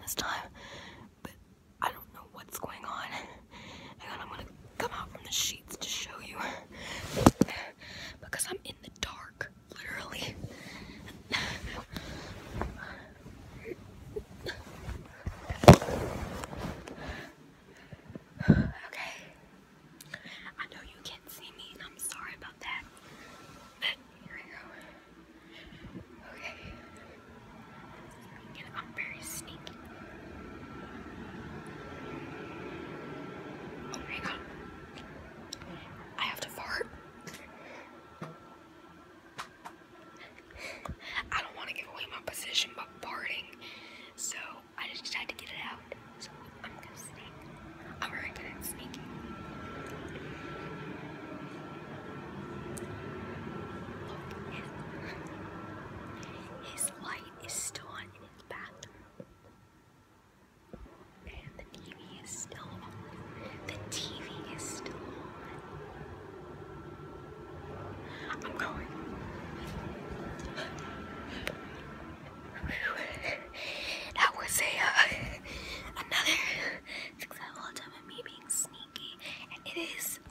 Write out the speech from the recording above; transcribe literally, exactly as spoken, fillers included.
this time, but I don't know what's going on. Hang on, I'm gonna come out from the sheets to show you. Because I'm in the dark, literally. Okay. I know you can't see me, and I'm sorry about that. But here we go. Okay. And I'm very sneaky. Oh, hang on. I have to fart. I don't want to give away my position by farting, so I just tried to get it out. So I'm gonna sneak. I'm very good at sneaking. Look, his, his light is still on in his bathroom, and the T V is still on. The T V is still on. I'm going. That was a uh, another successful attempt at me being sneaky, and it is